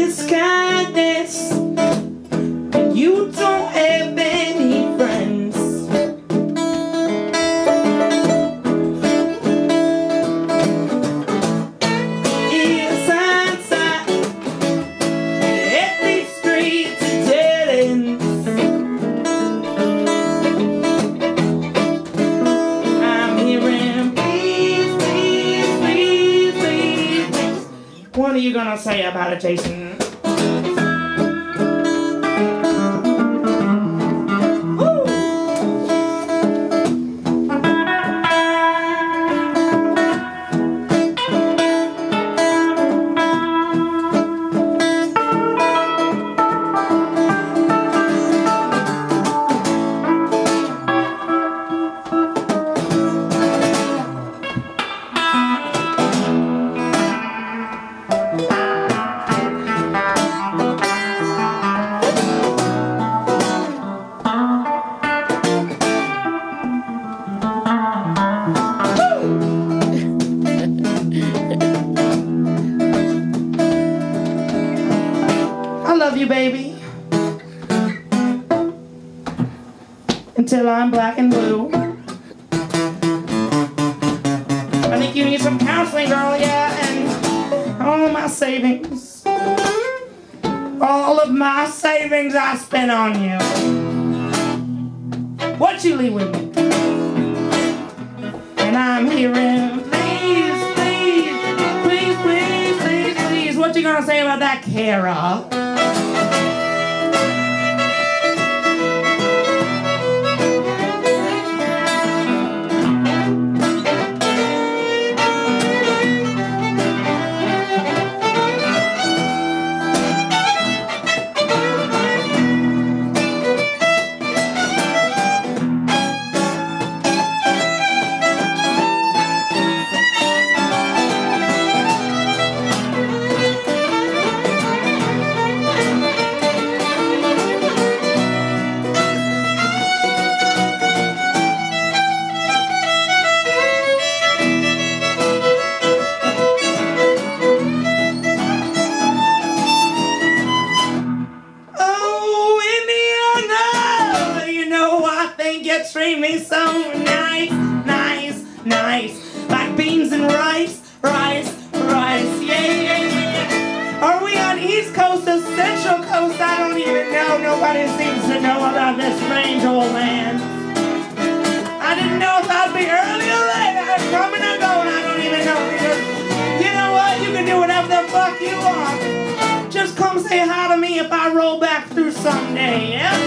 this kindness, and you don't have any friends. It's hindsight, if these streets are dead ends. I'm hearing please, please, please, please, please. What are you gonna say about it, Jason? I love you, baby, until I'm black and blue. I think you need some counseling, girl, yeah, and all of my savings, all of my savings I spent on you. What you leave with me? And I'm hearing, please, please, please, please, please, please. What you gonna say about that, Kara? You treat me so nice, nice, nice, like beans and rice, rice, rice, yeah, yeah, yeah. Are we on East Coast or Central Coast? I don't even know. Nobody seems to know about this strange old land. I didn't know if I'd be early or late. I'm coming or going, I don't even know, because you know what? You can do whatever the fuck you want. Just come say hi to me if I roll back through someday, yeah?